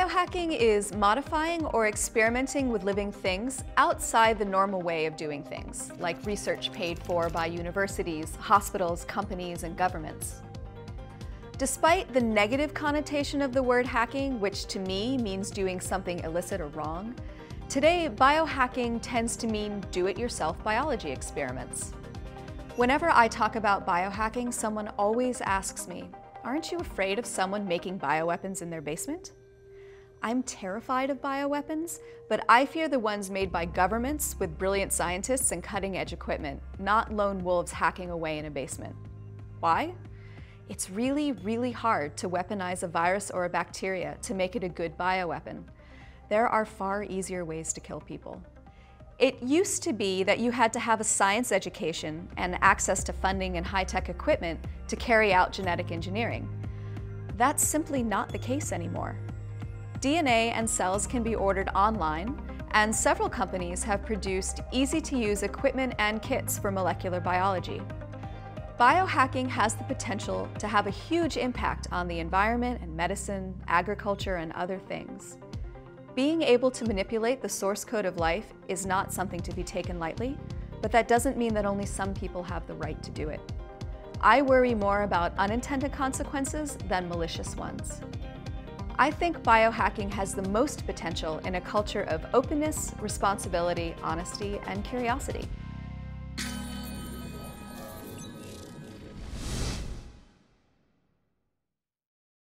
Biohacking is modifying or experimenting with living things outside the normal way of doing things, like research paid for by universities, hospitals, companies, and governments. Despite the negative connotation of the word hacking, which to me means doing something illicit or wrong, today biohacking tends to mean do-it-yourself biology experiments. Whenever I talk about biohacking, someone always asks me, "Aren't you afraid of someone making bioweapons in their basement?" I'm terrified of bioweapons, but I fear the ones made by governments with brilliant scientists and cutting-edge equipment, not lone wolves hacking away in a basement. Why? It's really, really hard to weaponize a virus or a bacteria to make it a good bioweapon. There are far easier ways to kill people. It used to be that you had to have a science education and access to funding and high-tech equipment to carry out genetic engineering. That's simply not the case anymore. DNA and cells can be ordered online, and several companies have produced easy-to-use equipment and kits for molecular biology. Biohacking has the potential to have a huge impact on the environment and medicine, agriculture, and other things. Being able to manipulate the source code of life is not something to be taken lightly, but that doesn't mean that only some people have the right to do it. I worry more about unintended consequences than malicious ones. I think biohacking has the most potential in a culture of openness, responsibility, honesty, and curiosity.